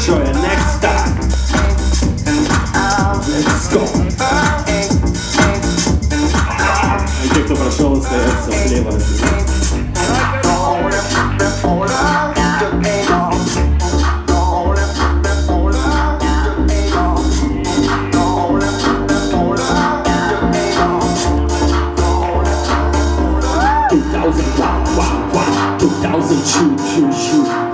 enjoy the next time. Let's go. И те, кто прошел, остается слева от тебя. Wow, wow, wow, 2000 shoot, shoot, shoot.